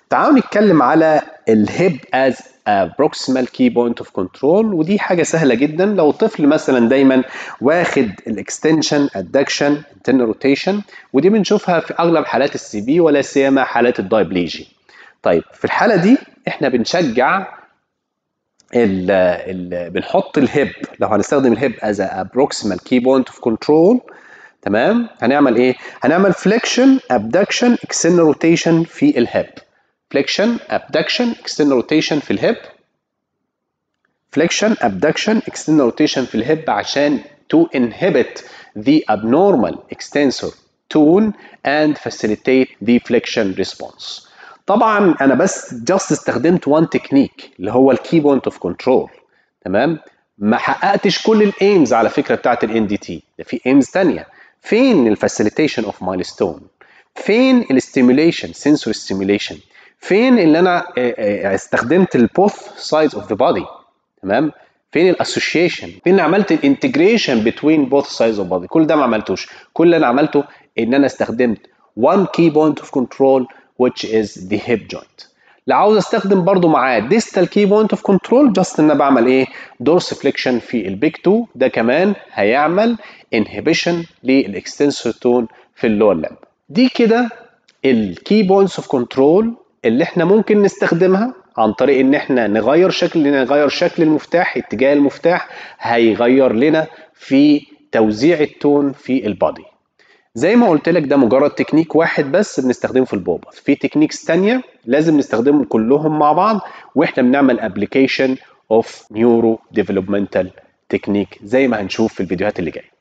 تعالوا نتكلم على الهيب as a proximal key point of control، ودي حاجة سهلة جدا. لو طفل مثلا دايما واخد الاكستنشن الدكشن internal روتيشن، ودي بنشوفها في اغلب حالات السي بي ولا سيما حالات الدايبليجي. طيب في الحالة دي احنا بنشجع بنحط الهيب، لو هنستخدم الهيب as a proximal key point of control، تمام، هنعمل ايه؟ هنعمل فليكشن ابدكشن اكسترنال روتيشن في الهيب. فليكشن ابدكشن اكسترنال روتيشن في الهيب. فليكشن ابدكشن اكسترنال روتيشن في الهيب عشان to inhibit the abnormal extensor tone and facilitate the flexion response. طبعا انا بس جاست استخدمت وان تكنيك اللي هو الكي بوينت اوف كنترول، تمام، ما حققتش كل الايمز على فكره بتاعت الان دي تي، ده في ايمز ثانيه. فين الفاسيليتيشن اوف مايلستون؟ فين الاستيميوليشن سنسور ستيميوليشن؟ فين اللي انا استخدمت البوث سايدز اوف ذا بودي، تمام؟ فين الاسوشيشن؟ فين اللي عملت الانتجريشن بتوين بوث سايدز اوف بودي؟ كل ده ما عملتوش. كل اللي انا عملته ان انا استخدمت one key point of control which is the hip joint. لو عاوز استخدم برضو معاه distal key point of control، جاست ان انا بعمل ايه؟ dorsiflexion في البيك 2، ده كمان هيعمل inhibition للاكستنسور تون في اللور لمب. دي كده الكي بوينتس اوف كنترول اللي احنا ممكن نستخدمها عن طريق ان احنا نغير شكل المفتاح، اتجاه المفتاح هيغير لنا في توزيع التون في البادي. زي ما قلت لك ده مجرد تكنيك واحد بس بنستخدمه في البوباث، في تكنيكس تانية لازم نستخدمهم كلهم مع بعض واحنا بنعمل ابلكيشن اوف نيورو ديفلوبمنتال تكنيك زي ما هنشوف في الفيديوهات اللي جايه.